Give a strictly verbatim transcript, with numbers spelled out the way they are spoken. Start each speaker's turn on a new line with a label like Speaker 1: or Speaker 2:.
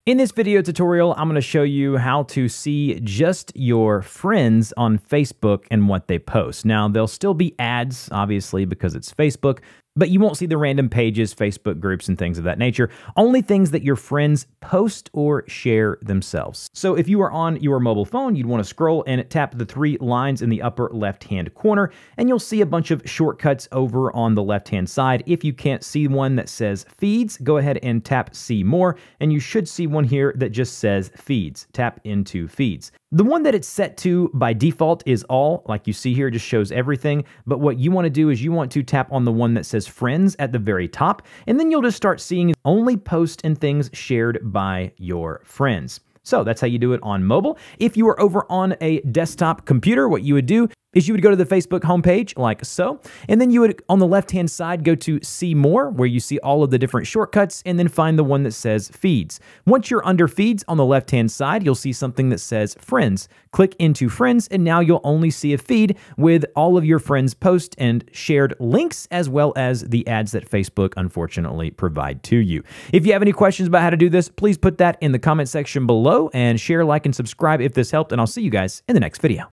Speaker 1: In this video tutorial, I'm going to show you how to see just your friends on Facebook and what they post. Now, there'll still be ads, obviously, because it's Facebook, but you won't see the random pages, Facebook groups, and things of that nature. Only things that your friends post or share themselves. So if you are on your mobile phone, you'd want to scroll and tap the three lines in the upper left-hand corner, and you'll see a bunch of shortcuts over on the left-hand side. If you can't see one that says Feeds, go ahead and tap See More, and you should see one here that just says Feeds. Tap into Feeds. The one that it's set to by default is All, like you see here, just shows everything. But what you want to do is you want to tap on the one that says Friends at the very top, and then you'll just start seeing only posts and things shared by your friends. So that's how you do it on mobile. If you are over on a desktop computer, what you would do is you would go to the Facebook homepage like so, and then you would, on the left-hand side, go to See More, where you see all of the different shortcuts, and then find the one that says Feeds. Once you're under Feeds on the left-hand side, you'll see something that says Friends. Click into Friends, and now you'll only see a feed with all of your friends' posts and shared links, as well as the ads that Facebook unfortunately provide to you. If you have any questions about how to do this, please put that in the comment section below, and share, like, and subscribe if this helped, and I'll see you guys in the next video.